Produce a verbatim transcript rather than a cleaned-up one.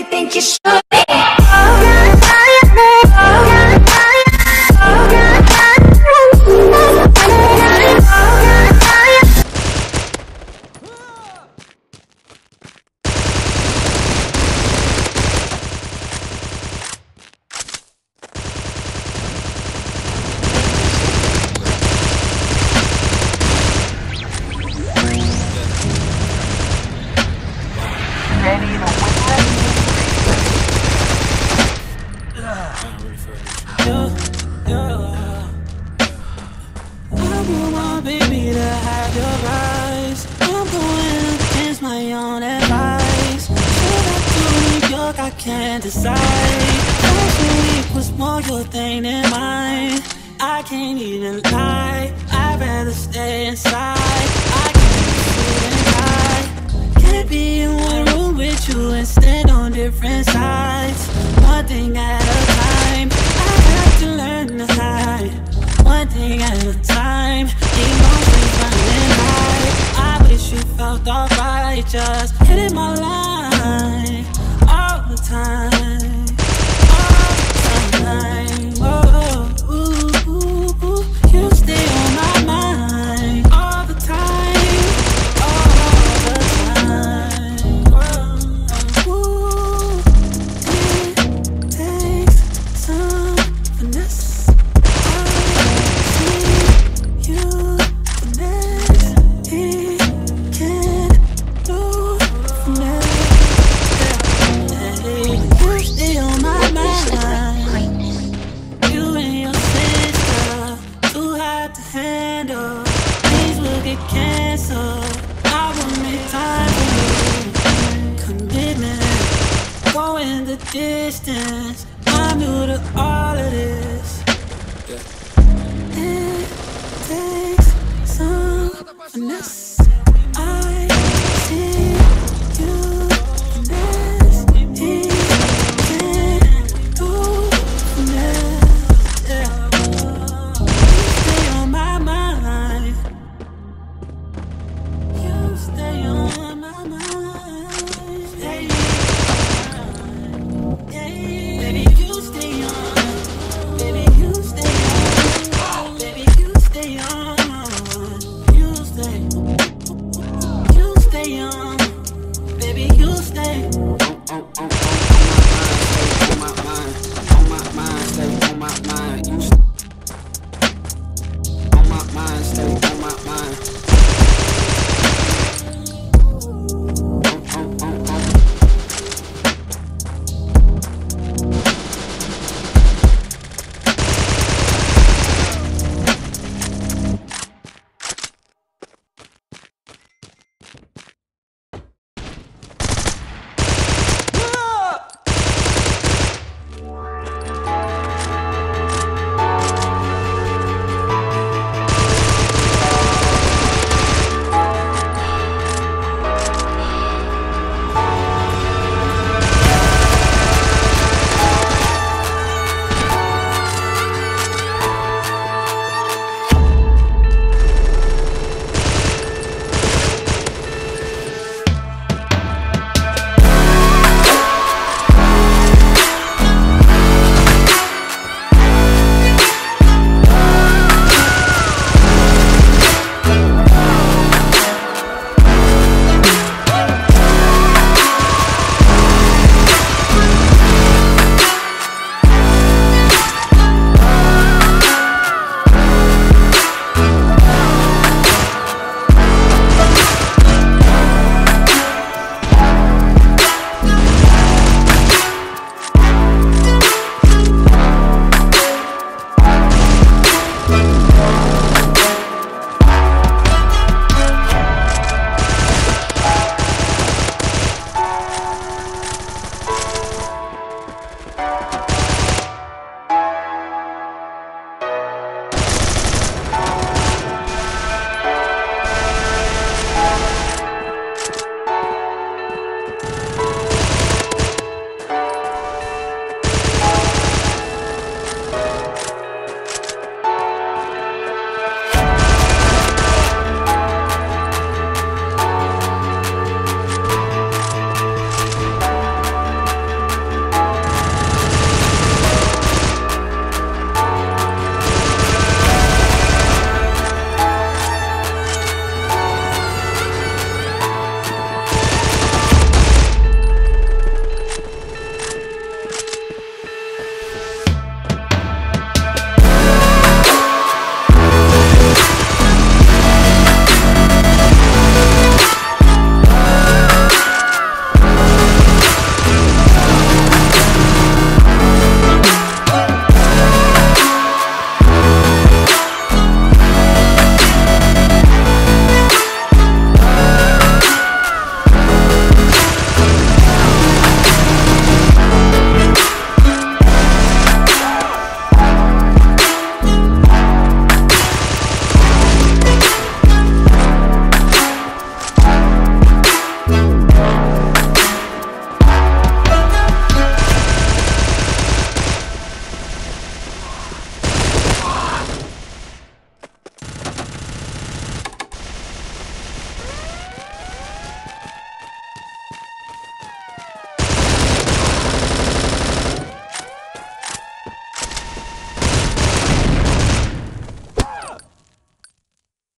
think you should be. I can't decide. Last week was more your thing than mine. I can't even lie, I'd rather stay inside. I can't sit and hide. Can't be in one room with you and stand on different sides. One thing at a time, I have to learn to hide. One thing at a time, emotions running high. I wish you felt alright, just hitting my line all the time, all the time. Oh, ooh, ooh, ooh. You stay on my mind all the time, all the time. Oh, ooh. It takes some finesse. I see you finesse. It can't do finesse. You stay on my mind. You and your sister, too hard to handle. Things will get canceled. I will make time for you. Commitment, going the distance. I'm new to all of this. It takes some finesse.